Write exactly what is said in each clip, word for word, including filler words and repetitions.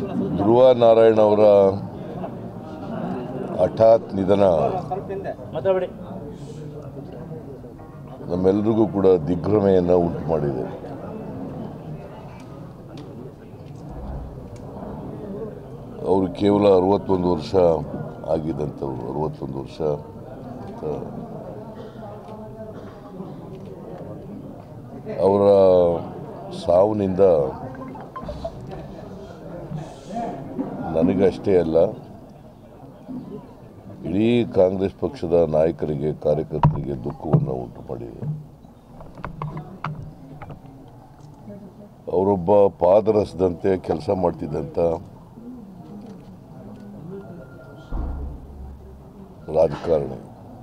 ಧ್ರುವ ನಾರಾಯಣ್ ಅವರ ಹಠಾತ್ ನಿಧನ ನಮ್ಮೆಲ್ಲರಿಗೂ ಕೂಡ ದಿಗ್ಭ್ರಮೆಯನ್ನು ಉಂಟು ಮಾಡಿದೆ. ಅವರು ಕೇವಲ ಅರವತ್ತೊಂದು ವರ್ಷ ಆಗಿದ್ದಂಥವ್ರು. ಅರವತ್ತೊಂದು ವರ್ಷ ಅವರ ಸಾವಿನಿಂದ ನನಗಷ್ಟೇ ಅಲ್ಲ, ಇಡೀ ಕಾಂಗ್ರೆಸ್ ಪಕ್ಷದ ನಾಯಕರಿಗೆ, ಕಾರ್ಯಕರ್ತರಿಗೆ ದುಃಖವನ್ನು ಉಂಟು ಮಾಡಿದೆ. ಅವರೊಬ್ಬ ಪಾದರಸದಂತೆ ಕೆಲಸ ಮಾಡ್ತಿದ್ದಂಥ ರಾಜಕಾರಣಿ.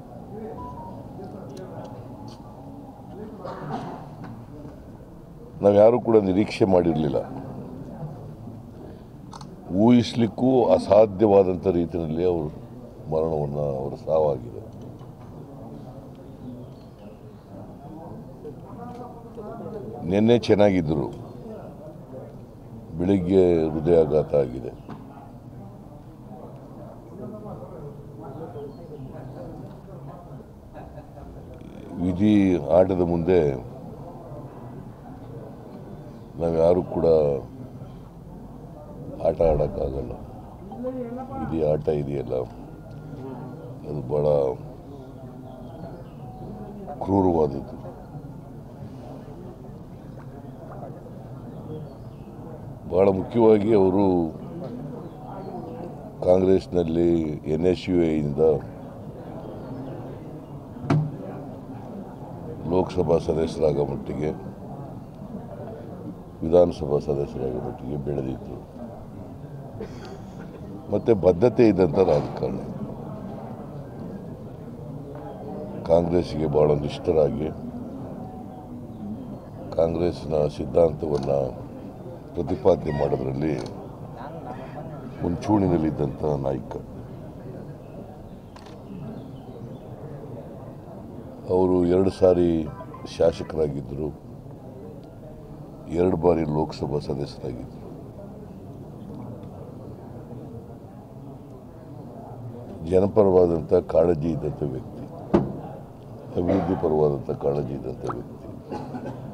ನಾವ್ಯಾರೂ ಕೂಡ ನಿರೀಕ್ಷೆ ಮಾಡಿರಲಿಲ್ಲ. ಊಹಿಸಲಿಕ್ಕೂ ಅಸಾಧ್ಯವಾದಂಥ ರೀತಿಯಲ್ಲಿ ಅವರು ಮರಣವನ್ನು, ಅವರ ಸಾವಾಗಿದೆ. ನಿನ್ನೆ ಚೆನ್ನಾಗಿದ್ದರು, ಬೆಳಿಗ್ಗೆ ಹೃದಯಾಘಾತ ಆಗಿದೆ. ವಿಧಿ ಆಟದ ಮುಂದೆ ನಾವ್ಯಾರೂ ಕೂಡ ಆಟ ಆಡೋಕ್ಕಾಗಲ್ಲ. ವಿಧಿ ಆಟ ಇದೆಯಲ್ಲ, ಅದು ಭಾಳ ಕ್ರೂರವಾದದ್ದು. ಭಾಳ ಮುಖ್ಯವಾಗಿ ಅವರು ಕಾಂಗ್ರೆಸ್ನಲ್ಲಿ ಎನ್ ಎಸ್ ಯು ಎಯಿಂದ ಲೋಕಸಭಾ ಸದಸ್ಯರಾಗೋ ಮಟ್ಟಿಗೆ, ವಿಧಾನಸಭಾ ಸದಸ್ಯರಾಗೋ ಮಟ್ಟಿಗೆ ಬೆಳೆದಿತ್ತು. ಮತ್ತು ಬದ್ಧತೆ ಇದ್ದಂಥ ರಾಜಕಾರಣ. ಕಾಂಗ್ರೆಸ್ಸಿಗೆ ಭಾಳ ನಿಷ್ಠರಾಗಿ ಕಾಂಗ್ರೆಸ್ನ ಸಿದ್ಧಾಂತವನ್ನು ಪ್ರತಿಪಾದನೆ ಮಾಡೋದರಲ್ಲಿ ಮುಂಚೂಣಿನಲ್ಲಿದ್ದಂಥ ನಾಯಕ. ಅವರು ಎರಡು ಸಾರಿ ಶಾಸಕರಾಗಿದ್ದರು, ಎರಡು ಬಾರಿ ಲೋಕಸಭಾ ಸದಸ್ಯರಾಗಿದ್ದರು. ಜನಪರವಾದಂಥ ಕಾಳಜಿ ಇದ್ದಂಥ ವ್ಯಕ್ತಿ, ಅಭಿವೃದ್ಧಿ ಪರವಾದಂಥ ಕಾಳಜಿ ಇದ್ದಂಥ ವ್ಯಕ್ತಿ.